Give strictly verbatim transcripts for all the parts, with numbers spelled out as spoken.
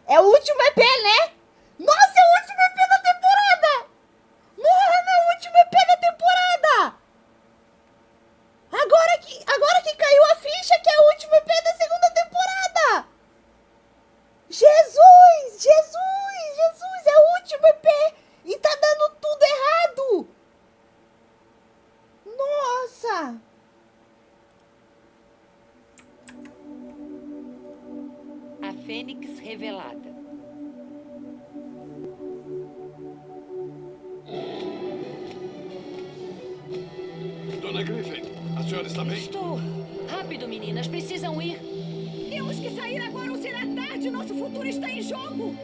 É o último E P, né? Nossa, é o último E P da temporada! Mano, é o último E P da temporada! Agora que, agora que caiu a ficha que é o último E P da segunda temporada! Jesus! Jesus! Jesus! É o último E P! E tá dando tudo errado! Nossa! A Fênix revelada. Dona Griffin, a senhora está bem? Estou. Rápido, meninas, precisam ir. Temos que sair agora ou será tarde. Nosso futuro está em jogo.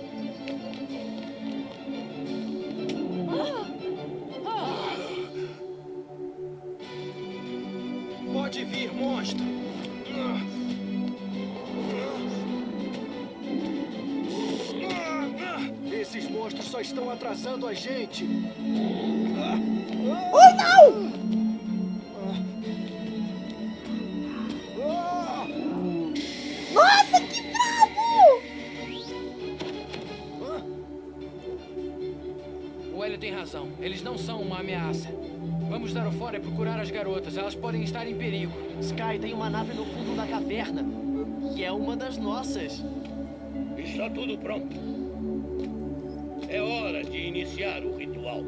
Pode vir, monstro. Esses monstros só estão atrasando a gente. Oh, não! Nossa, que bravo! O Hélio tem razão. Eles não são uma ameaça. Vamos dar o fora e procurar as garotas. Elas podem estar em perigo. Sky, tem uma nave no fundo da caverna. E é uma das nossas. Está tudo pronto. É hora de iniciar o ritual.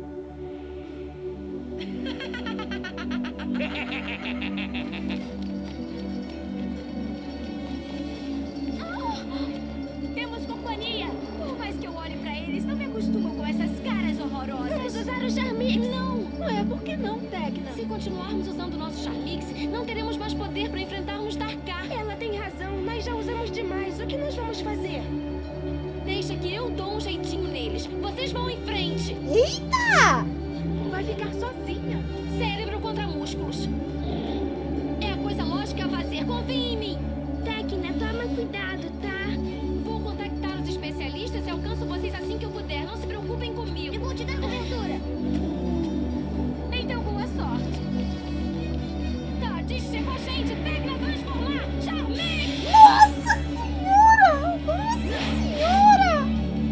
Temos companhia. Por mais que eu olhe pra eles, não me acostumo com essas caras horrorosas. Vamos usar o Charmix. Não, não é. Por que não, Tecna? Se continuarmos usando o nosso Charmix, não teremos mais poder para enfrentarmos Darkar. Ela tem razão. Nós já usamos demais. O que nós vamos fazer? Deixa que eu dou um jeitinho neles. Vocês vão em frente. Eita! Vai ficar sozinha. Cérebro contra músculos. É a coisa lógica a fazer. Confie em mim. Tecna, toma cuidado, tá? Vou contactar os especialistas e alcanço vocês assim que eu puder. Não se preocupem comigo. Eu vou te dar cobertura. Então, boa sorte. Tá, deixa com a gente. Tecna, transformar. Charmix! Nossa senhora! Nossa senhora!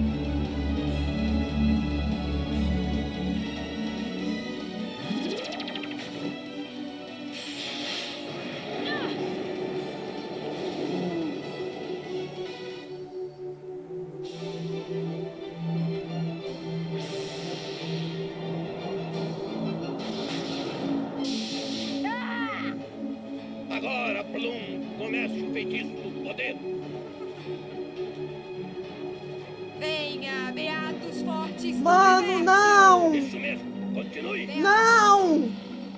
Agora, Bloom, comece o feitiço do poder. Venha, beatos fortes. Mano, não! Isso mesmo, continue. Não!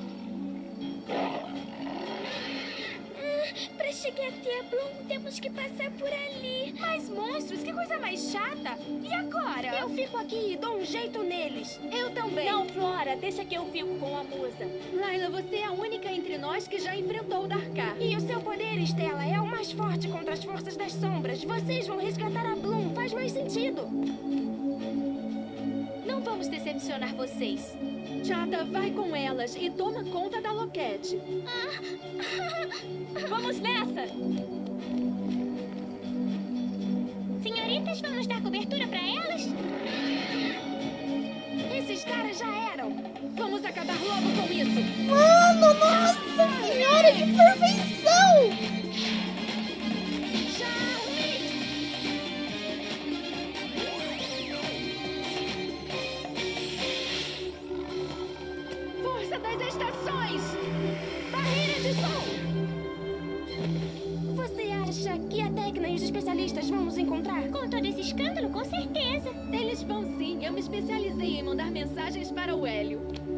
Pra chegar até a Bloom, temos que passar por ali. Mais monstros? Que coisa mais chata. E agora? Eu fico aqui e dou um jeito neles. Eu também. Não, Flora, deixa que eu fico com a musa. Layla, você é a única entre nós que já enfrentou o Darkar. E o seu poder, Estela, é o mais forte contra as forças das sombras. Vocês vão resgatar a Bloom. Faz mais sentido. Não vamos decepcionar vocês. Chata, vai com elas e toma conta da Loquete. Vamos nessa! Senhoritas, vamos dar cobertura pra elas? Esses caras já eram. Vamos acabar logo com isso. Mano, nossa senhora, que perfeição! Força das estações! Barreira de som! Você acha que a Tecna e os especialistas vão nos encontrar? Com todo esse escândalo, com certeza. Eles vão sim. Eu me especializei em mandar mensagens para o Hélio.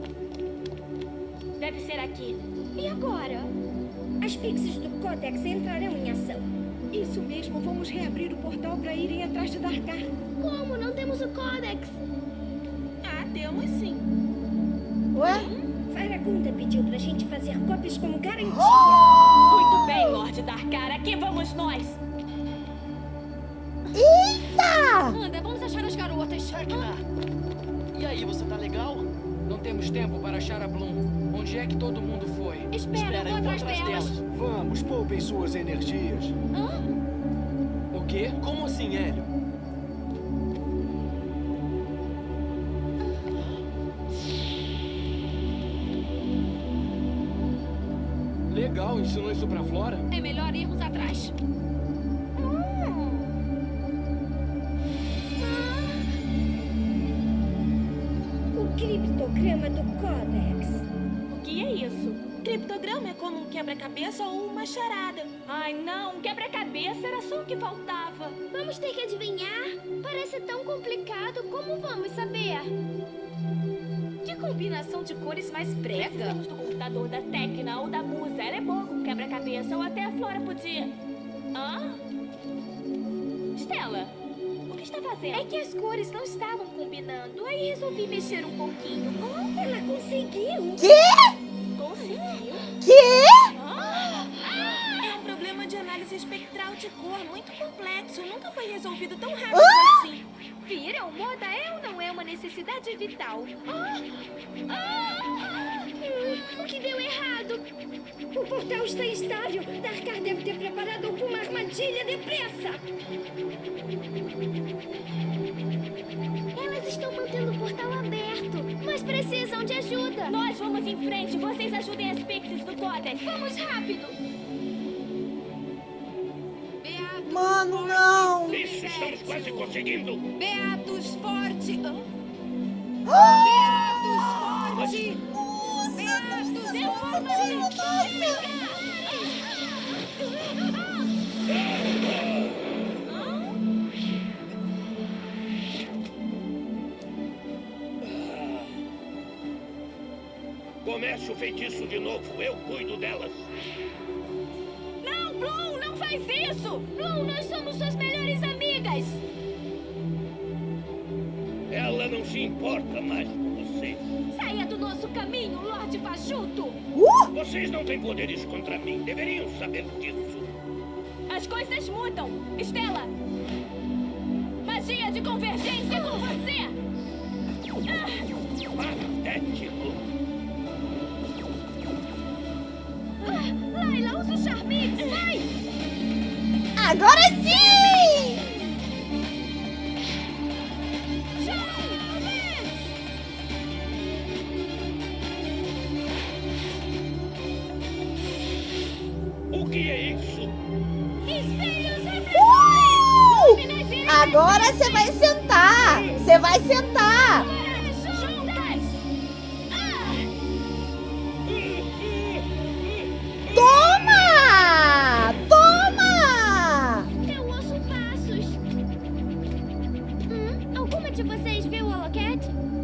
Deve ser aqui. E agora? As pixies do Codex entrarão em ação. Isso mesmo, vamos reabrir o portal para irem atrás de Darkar. Como? Não temos o Codex. Ah, temos sim. Ué? Faragunda pediu pra gente fazer cópias como garantia. Muito bem, Lorde Darkar. Aqui vamos nós. Eita! Anda, vamos achar as garotas. Tecna! E aí, você tá legal? Não temos tempo para achar a Bloom. Onde é que todo mundo foi? Espera, Espera, eu eu vou vou atrás atrás delas. delas. Vamos, poupem suas energias. Hã? O quê? Como assim, Hélio? legal, ensinou isso pra Flora? É melhor irmos atrás. O criptograma do Codex. O que é isso? Criptograma é como um quebra-cabeça ou uma charada. Ai, não. Um quebra-cabeça era só o que faltava. Vamos ter que adivinhar? Parece tão complicado. Como vamos saber? Que combinação de cores mais brega. Precisamos do computador da Tecna ou da Musa. Ela é boa com quebra-cabeça ou até a Flora podia. Hã? Estela, o que está fazendo? É que as cores não estavam combinando. Aí resolvi mexer um pouquinho. Oh, ela conseguiu. Quê? Conseguiu? Quê? Ah! É um problema de análise espectral de cor muito complexo. Nunca foi resolvido tão rápido assim. Viram? Moda é ou não é uma necessidade vital? Ah! Ah! O que deu errado? O portal está instável. Darkar deve ter preparado alguma armadilha depressa. Elas estão mantendo o portal aberto, mas precisam de ajuda. Nós vamos em frente. Vocês ajudem as Pixies do Codex. Vamos rápido. Beatus Mano, Forte não. Isso, estamos quase conseguindo. Beatus Forte. Hã? Ah! Beatus Forte. Nossa, Beatus Forte. Comece o feitiço de novo. Eu cuido delas. Não, Bloom, não faz isso. Bloom, nós somos suas melhores amigas. Ela não se importa mais com vocês. Saia do nosso caminho, Lorde Fajuto. Uh! Vocês não têm poderes contra mim. Deveriam saber disso. As coisas mudam. Estela, magia de convergência com você. Ah! Patético. Ah, Layla, usa o Charmix, vai! Agora sim! Charmix! O que é isso? Espelhos Uh! refletores! Agora você vai sentar! Você vai sentar! Juntas! Ah! Toma! Toma! Eu ouço passos. Hum, alguma de vocês viu o Holocat?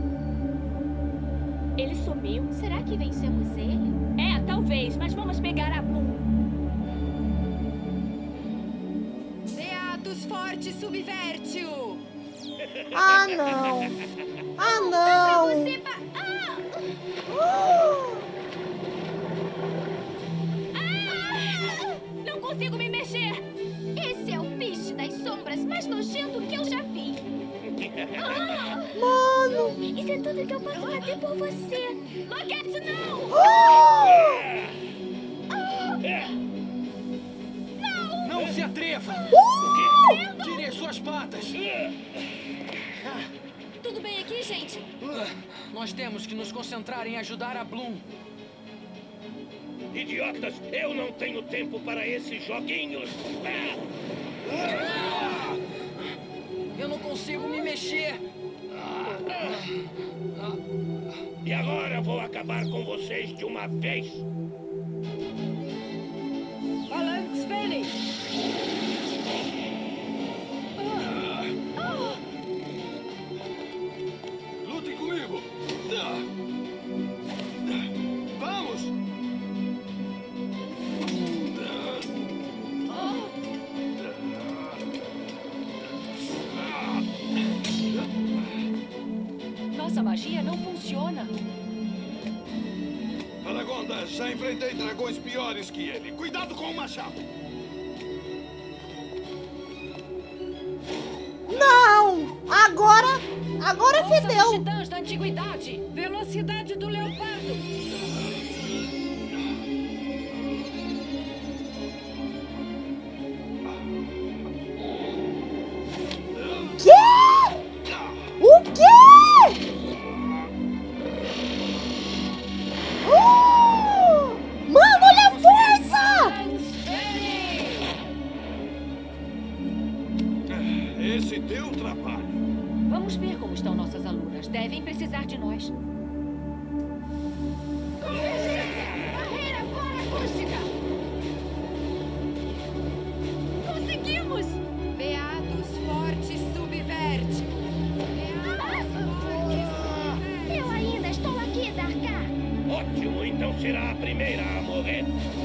Ele sumiu. Será que vencemos ele? É, talvez, mas vamos pegar a Bloom. Beatus Forte subverte-o. Ah, não! Ah, não! Você pa... Ah! Uh! Ah! Não consigo me mexer. Esse é o bicho das sombras mais nojento que eu já vi. Ah! Mano! Isso é tudo que eu posso fazer por você. Loquete, não! Uh! Não se atreva! Uh! Tire as suas patas! Tudo bem aqui, gente? Ah, Nós temos que nos concentrar em ajudar a Bloom. Idiotas, eu não tenho tempo para esses joguinhos. Ah! Eu não consigo me mexer. E agora vou acabar com vocês de uma vez. Phalanx Fênix! Lutem comigo. Vamos. Nossa magia não funciona. Paragonda, já enfrentei dragões piores que ele. Cuidado com o machado. Não! Agora... Agora Ouça os fedeu! titãs da antiguidade. Velocidade do leopardo. Quê? O quê? Uh! Mano, olha a força! esse teu trabalho. Vamos ver como estão nossas alunas. Devem precisar de nós. Barreira fora acústica! Conseguimos! Beatus forte subverte. Eu ainda estou aqui, Darkar. Ótimo, então será a primeira a morrer.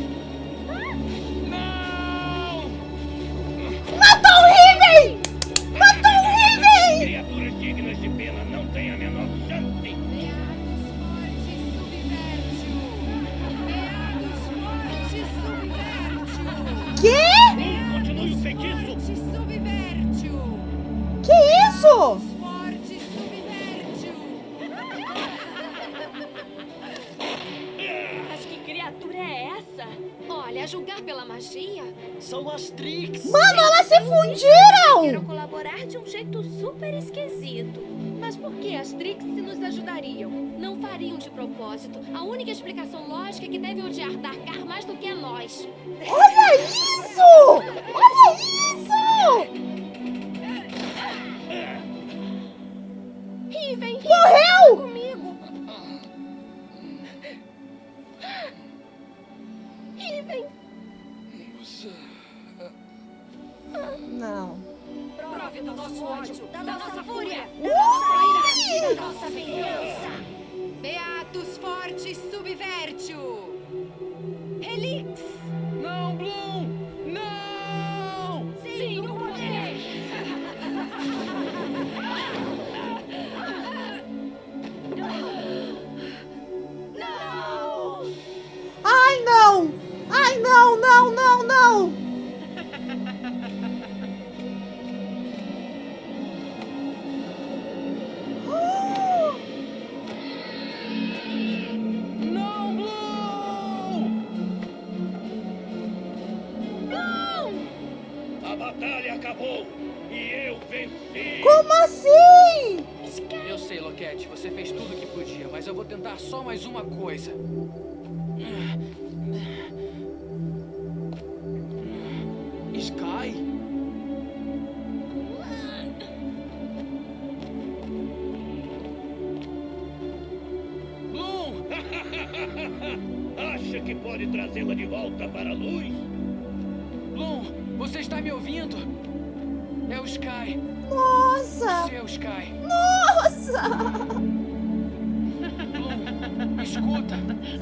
Matou o Riven! Matou o Riven! Criaturas dignas de pena não têm a menor chance. Beatus forte subverte. Beatus forte subverte. Que? Continue o feitiço. Forte subverte. Que isso? Forte subverte. Mas que criatura é essa? Olha, a julgar pela magia... São as Trix. Mano, elas se Quero fundiram! colaborar de um jeito super esquisito. Mas por que as Trix se nos ajudariam? Não fariam de propósito. A única explicação lógica é que devem odiar Darkar mais do que a nós. Olha isso! Olha isso! Riven, Morreu! comigo. Riven. Não. Prove do nosso ódio, da nossa fúria, Ui! da nossa vingança. Beatus forte subverte. Helix. Não, Bloom! Não! Sim, o poder. Não. Ai, não! Ai, não, não, não, não! Não, Bloom! A batalha acabou e eu venci. Como assim? Eu sei, Loquete, você fez tudo o que podia, mas eu vou tentar só mais uma coisa. Sky? Bloom! Acha que pode trazê-la de volta para a luz? Bloom, você está me ouvindo? É o Sky. Nossa! Você é o Sky. Nossa! Bloom, escuta.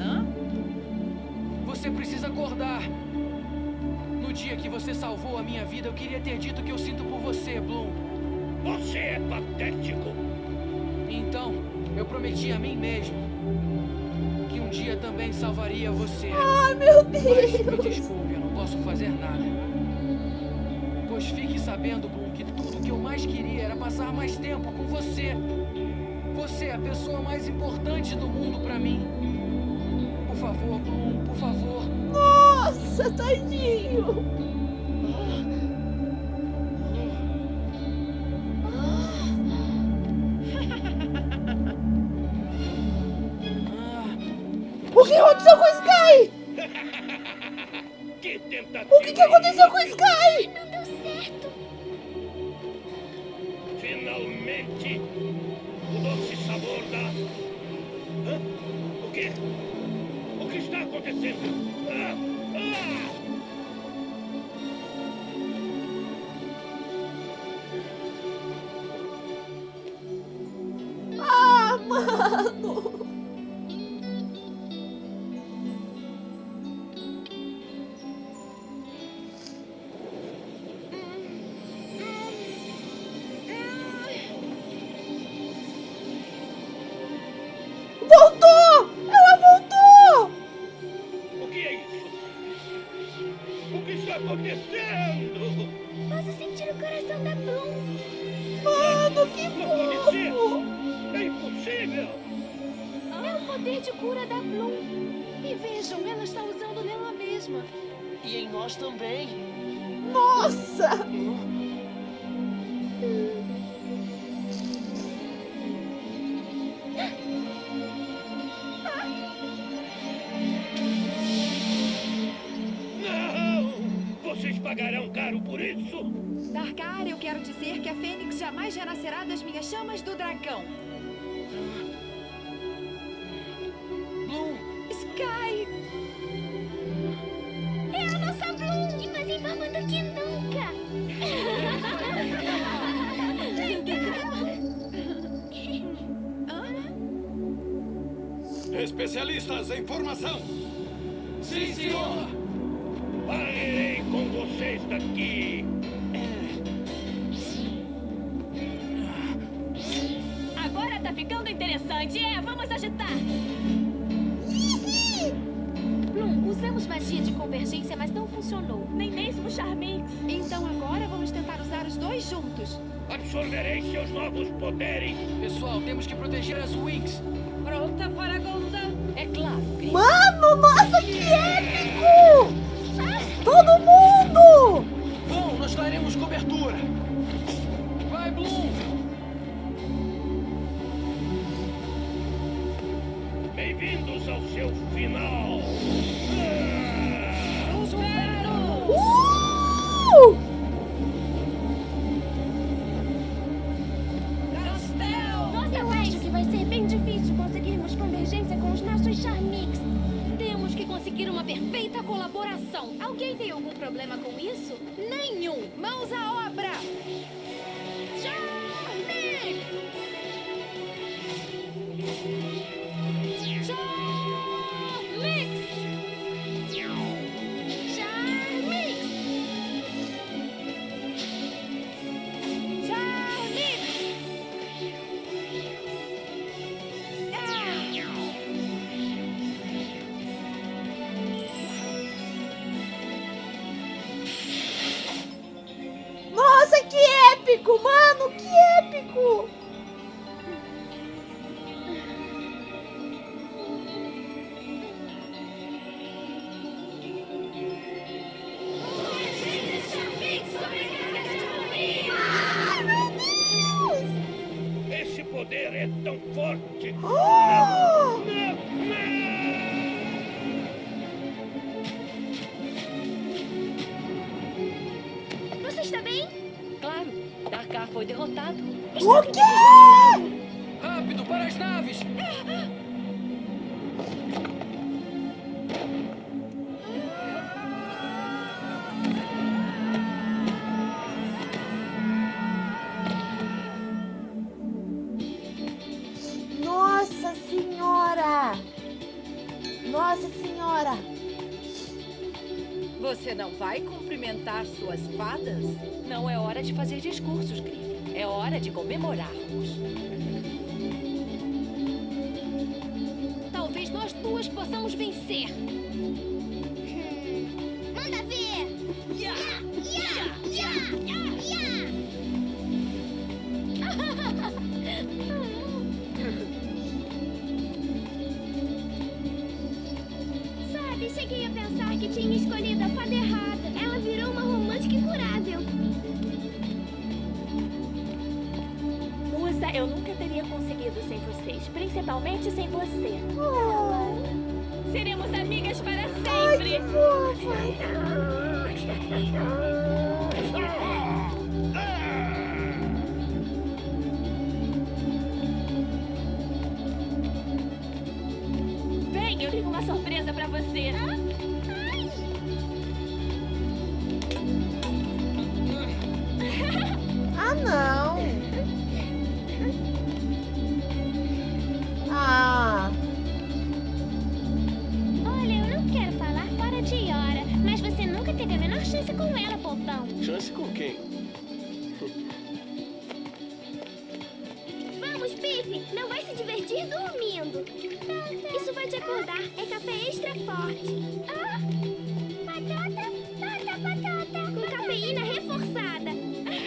Você precisa acordar. No dia que você salvou a minha vida, eu queria ter dito o que eu sinto por você, Bloom. Você é patético. Então, eu prometi a mim mesmo que um dia também salvaria você. Ai, meu Mas me Deus! desculpe, eu não posso fazer nada. Pois fique sabendo, Bloom, que tudo que eu mais queria era passar mais tempo com você. Você é a pessoa mais importante do mundo pra mim. Por favor, Bloom, por favor. Nossa, tadinho! O que aconteceu com o Sky? Que tentativa. O que, que aconteceu com o Sky? Não deu certo. Finalmente, o doce sabor da... Hã? O quê? O que está acontecendo? Ah! Ah! Ah, mano! Voltou! Ela voltou! O que é isso? O que está acontecendo? Posso sentir o coração da Bloom. Mano, que Não pode ser! fofo! É impossível! É o poder de cura da Bloom. E vejam, ela está usando nela mesma. E em nós também. Nossa! Não! Vocês pagarão caro por por isso? Darkar, eu quero dizer que a Fênix jamais renascerá das minhas chamas do dragão. Bloom! Sky! É a nossa Bloom! E mais infame do que nunca! Especialistas em formação! Sim, senhor! Parei com vocês daqui! Agora tá ficando interessante. É, vamos agitar. Bloom, usamos magia de convergência, mas não funcionou. Nem mesmo Charmix. Então agora vamos tentar usar os dois juntos. Absorverei seus novos poderes! Pessoal, temos que proteger as Wings. Pronta para Golda? É claro. Gris. Mano, nossa, que épico! Todo mundo! Bom, nós daremos cobertura. Vai, Bloom! Bem-vindos ao seu final! Uh! Nossa, eu acho que vai ser bem difícil conseguirmos convergência com os nossos Charmix. Temos que conseguir uma perfeita colaboração. Alguém tem algum problema com isso? Nenhum! Mãos à obra! Charmix! Charmix! Charmix! Nossa, que épico, mano, que épico! Esse poder é tão forte! Oh! Não, não! Você está bem? Claro, Darkar foi derrotado. O quê? Rápido, para as naves! Nossa senhora! Nossa senhora! Você não vai cumprimentar suas fadas? Não é hora de fazer discursos, Gris. É hora de comemorarmos. Talvez nós duas possamos vencer. Manda ver! Ya! Ya! Ya! Ya! Sabe, cheguei a pensar que tinha escolhido a fada errada. Ela virou uma romântica incurável. Musa, eu nunca teria conseguido sem vocês. Principalmente sem você. Seremos amigas para sempre. Vem, eu tenho uma surpresa para você. Ah, não! Ah! Olha, eu não quero falar fora de hora, mas você nunca teve a menor chance com ela, Popão. Chance com quem? Vamos, Pife! Não vai se divertir dormindo. Isso vai te acordar. É café extra forte. Ah! Batata, batata, batata. Com cafeína reforçada.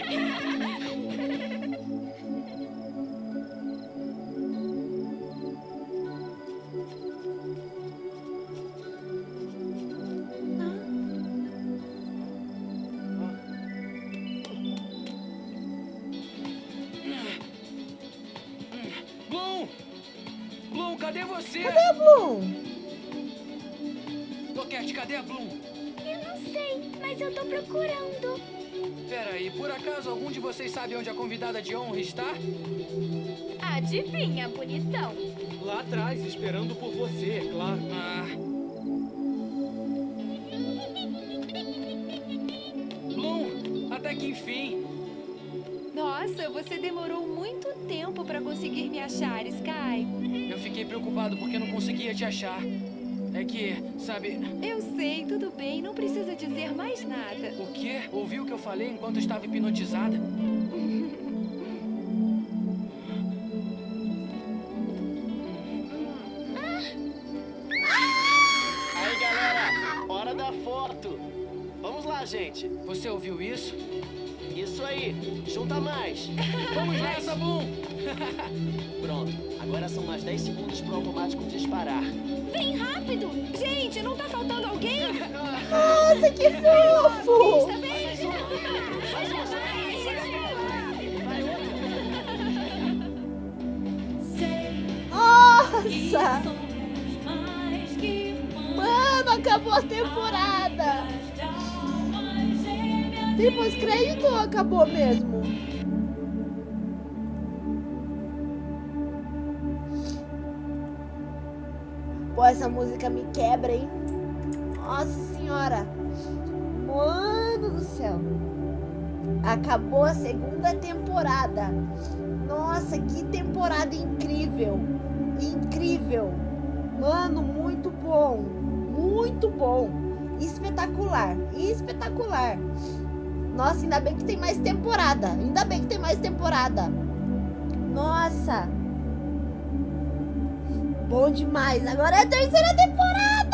Bloom! Bloom, cadê você? Cadê a Bloom? Toquete, cadê a Bloom? Eu não sei, mas eu tô procurando. Peraí, por acaso algum de vocês sabe onde a convidada de honra está? Adivinha, bonitão. Lá atrás, esperando por você, é claro. Ah. Bloom, até que enfim. Nossa, você demorou muito tempo pra conseguir me achar, Sky. Eu fiquei preocupado porque não conseguia te achar. É que, sabe... Eu sei, tudo bem, não precisa dizer mais nada. O quê? Ouviu o que eu falei enquanto estava hipnotizada? Aí, galera, hora da foto. Vamos lá, gente. Você ouviu isso? Isso aí, junta mais. Vamos nessa, Bloom! Pronto, agora são mais dez segundos pro automático disparar. Vem rápido! Gente, não tá faltando alguém? Nossa, que fofo! Mais uma, mais uma. Nossa! Mano, acabou a temporada! Tem pós-crédito ou acabou mesmo? Pô, essa música me quebra, hein? Nossa senhora! Mano do céu! Acabou a segunda temporada. Nossa, que temporada incrível! Incrível! Mano, muito bom! Muito bom! Espetacular! Espetacular! Nossa, ainda bem que tem mais temporada. Ainda bem que tem mais temporada. Nossa! Bom demais! Agora é a terceira temporada!